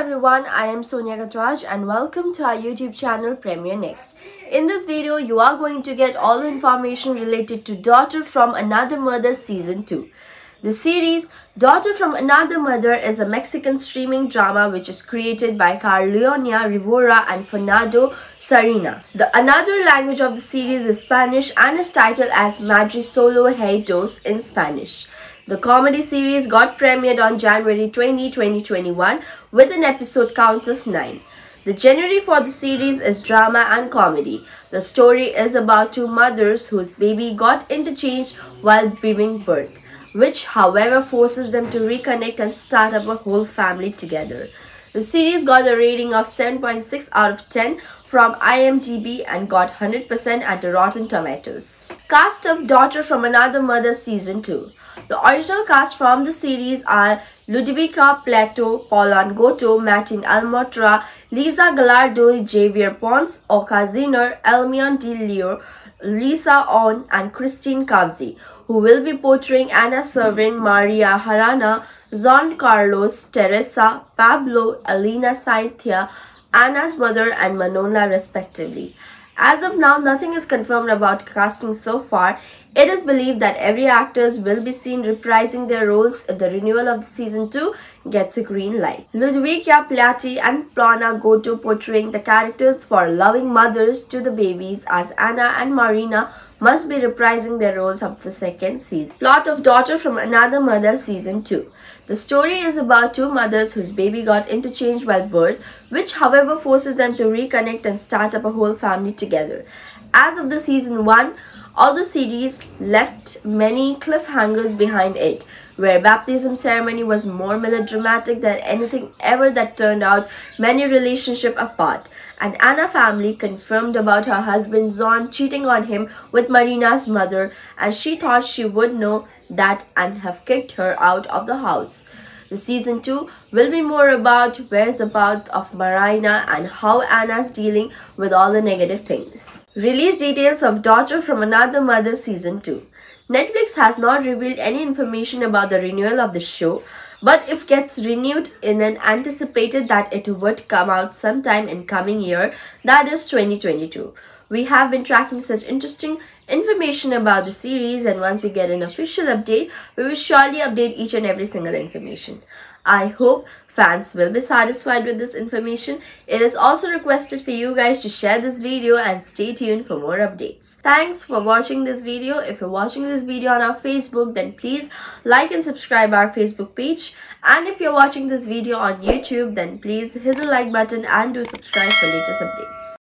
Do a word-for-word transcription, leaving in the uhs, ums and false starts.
everyone, I am Sonia Gatraj and welcome to our YouTube channel Premiere Next. In this video, you are going to get all the information related to Daughter from Another Mother Season two. The series Daughter from Another Mother is a Mexican streaming drama which is created by Carolina Rivera and Fernando Sarina. The another language of the series is Spanish and is titled as Madre Solo Hay Dos in Spanish. The comedy series got premiered on January twentieth, twenty twenty-one with an episode count of nine. The genre for the series is drama and comedy. The story is about two mothers whose baby got interchanged while giving birth, which however forces them to reconnect and start up a whole family together. The series got a rating of seven point six out of ten from I M D B and got one hundred percent at the Rotten Tomatoes. Cast of Daughter from Another Mother Season two. The original cast from the series are Ludovica Plato, Pauline Goto, Martin Almotra, Lisa Gallardo, Javier Pons, Oka Ziner, Elmian De Leo, Lisa On, and Christine Cavzi, who will be portraying Ana Severin, Maria Harana, John Carlos, Teresa, Pablo, Elena Saithia, Anna's mother, and Manola respectively. As of now, nothing is confirmed about casting so far. It is believed that every actors will be seen reprising their roles if the renewal of the season two gets a green light. Ludovica Plati and Plana Goto portraying the characters for loving mothers to the babies, as Anna and Marina must be reprising their roles of the second season. Plot of Daughter from Another Mother Season two. The story is about two mothers whose baby got interchanged while birth, which however forces them to reconnect and start up a whole family together. As of the season one, all the series left many cliffhangers behind it, where baptism ceremony was more melodramatic than anything ever that turned out many relationship apart, and Anna family confirmed about her husband John cheating on him with Marina's mother, and she thought she would know that and have kicked her out of the house. The season two will be more about whereabouts of Marina and how Anna's dealing with all the negative things. Release details of Daughter from Another Mother Season two. Netflix has not revealed any information about the renewal of the show, but if gets renewed in an anticipated that it would come out sometime in coming year, that is twenty twenty-two. We have been tracking such interesting information about the series, and once we get an official update, we will surely update each and every single information. I hope fans will be satisfied with this information. It is also requested for you guys to share this video and stay tuned for more updates. Thanks for watching this video. If you're watching this video on our Facebook, then please like and subscribe our Facebook page. And if you're watching this video on YouTube, then please hit the like button and do subscribe for latest updates.